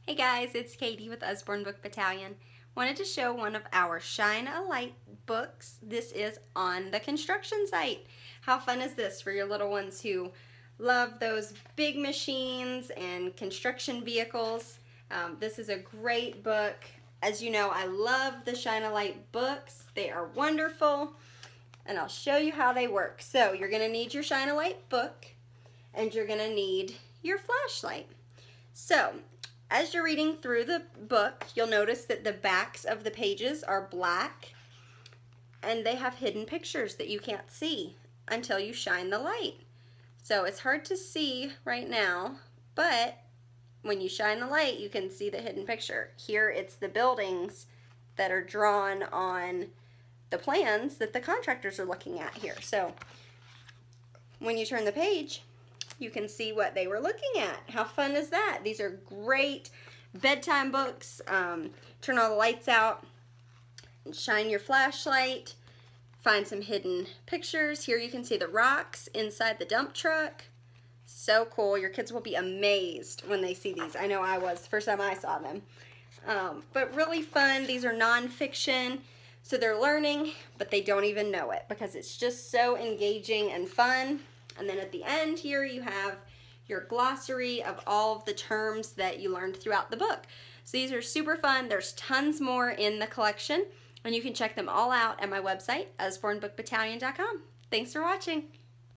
Hey guys, it's Katie with Usborne Book Battalion. Wanted to show one of our Shine a Light books. This is on the construction site. How fun is this for your little ones who love those big machines and construction vehicles? This is a great book. As you know, I love the Shine a Light books. They are wonderful, and I'll show you how they work. So you're going to need your Shine a Light book, and you're going to need your flashlight. So as you're reading through the book, you'll notice that the backs of the pages are black and they have hidden pictures that you can't see until you shine the light. So it's hard to see right now, but when you shine the light, you can see the hidden picture. Here it's the buildings that are drawn on the plans that the contractors are looking at here. So when you turn the page, you can see what they were looking at. How fun is that? These are great bedtime books. Turn all the lights out and shine your flashlight. Find some hidden pictures. Here you can see the rocks inside the dump truck. So cool. Your kids will be amazed when they see these. I know I was the first time I saw them. But really fun. These are nonfiction, so they're learning, but they don't even know it because it's just so engaging and fun. And then at the end here you have your glossary of all of the terms that you learned throughout the book. So these are super fun. There's tons more in the collection, and you can check them all out at my website, usbornebookbattalion.com. Thanks for watching.